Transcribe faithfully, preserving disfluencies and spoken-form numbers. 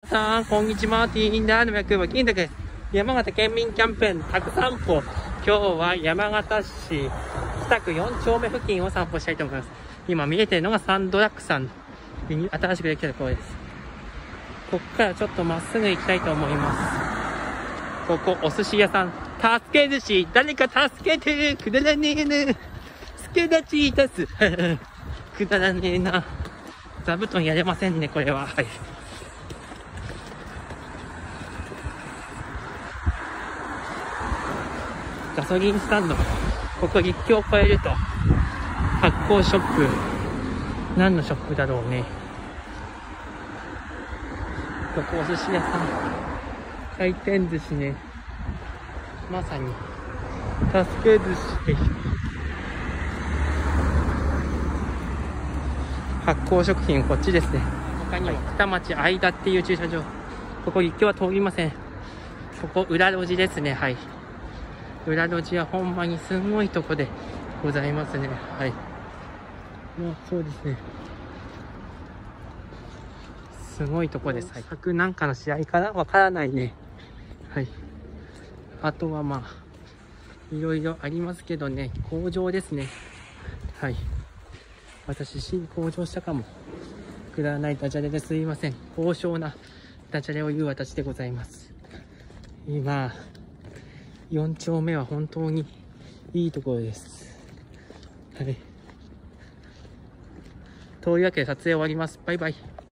さん、こんにちは。ティーンダーの役は金田です。山形県民キャンペーンたくさん歩。今日は山形市北区よん丁目付近を散歩したいと思います。今見えてるのがサンドラッグさん。新しくできたところです。ここからちょっとまっすぐ行きたいと思います。ここ、お寿司屋さん。助け寿司。誰か助けて。くだらねえな。助立ちいたす。くだらねえな。座布団やれませんね、これは。はい。ガソリンスタンド。ここ陸橋を越えると、発酵ショップ。何のショップだろうね。ここお寿司屋さん。回転寿司ね。まさに、助け寿司。発酵食品、こっちですね。他には北町間っていう駐車場。ここ陸橋は通りません。ここ裏路地ですね。はい。裏路地はほんまにすごいとこでございますね。はい。まあそうですね。すごいとこです。はい。各なんかの試合かなわからないね。はい。あとはまあいろいろありますけどね。工場ですね。はい。私、新工場したかも。くだらないダジャレですいません。高尚なダジャレを言う私でございます。今、よん丁目は本当にいいところです。はい。というわけで撮影終わります。バイバイ。